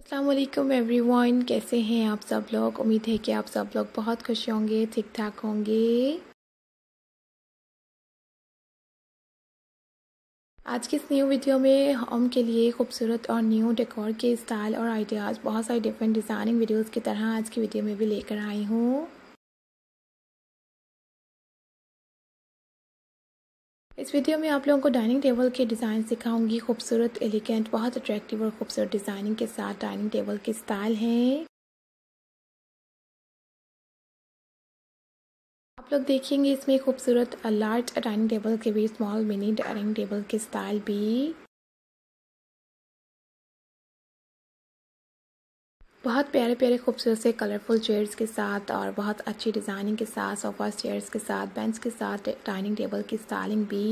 अस्सलाम वालेकुम एवरीवन, कैसे हैं आप सब लोग। उम्मीद है कि आप सब लोग बहुत खुश होंगे, ठीक ठाक होंगे। आज की इस न्यू वीडियो में होम के लिए खूबसूरत और न्यू डेकोर के स्टाइल और आइडियाज़ बहुत सारे डिफरेंट डिज़ाइनिंग वीडियोस की तरह आज की वीडियो में भी लेकर आई हूँ। इस वीडियो में आप लोगों को डाइनिंग टेबल के डिज़ाइन सिखाऊंगी। खूबसूरत, एलिगेंट, बहुत अट्रैक्टिव और खूबसूरत डिज़ाइनिंग के साथ डाइनिंग टेबल के स्टाइल हैं। आप लोग देखेंगे इसमें खूबसूरत लार्ज डाइनिंग टेबल के भी स्मॉल मिनी डाइनिंग टेबल के स्टाइल भी बहुत प्यारे प्यारे खूबसूरत से कलरफुल चेयर्स के साथ और बहुत अच्छी डिज़ाइनिंग के साथ, सोफा चेयर्स के साथ, बेंच के साथ डाइनिंग टेबल की स्टाइलिंग भी।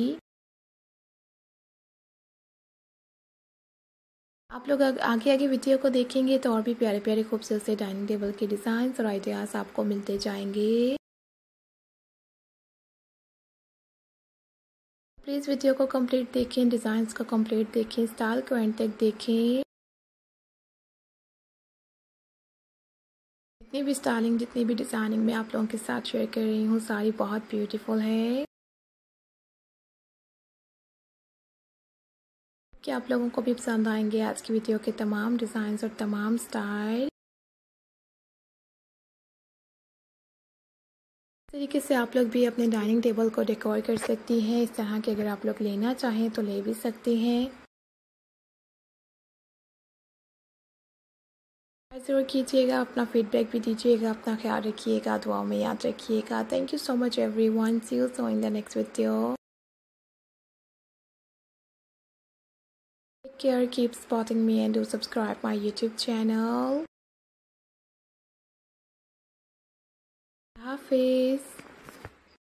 आप लोग आगे आगे वीडियो को देखेंगे तो और भी प्यारे प्यारे खूबसूरत से डाइनिंग टेबल के डिज़ाइन और आइडियाज़ आपको मिलते जाएंगे। प्लीज़ वीडियो को कंप्लीट देखें, डिज़ाइंस को कंप्लीट देखें, स्टाइल को एंड तक देखें। जितनी भी स्टाइलिंग, जितनी भी डिज़ाइनिंग मैं आप लोगों के साथ शेयर कर रही हूँ, सारी बहुत ब्यूटीफुल है कि आप लोगों को भी पसंद आएंगे आज की वीडियो के तमाम डिज़ाइंस और तमाम स्टाइल। इस तरीके से आप लोग भी अपने डाइनिंग टेबल को डेकोर कर सकती हैं। इस तरह के अगर आप लोग लेना चाहें तो ले भी सकते हैं। ज़रूर कीजिएगा, अपना फीडबैक भी दीजिएगा, अपना ख्याल रखिएगा, दुआओं में याद रखिएगा। Thank you so much everyone, see you soon in the next video. Take care, keep supporting me and do subscribe my YouTube channel. Hafiz.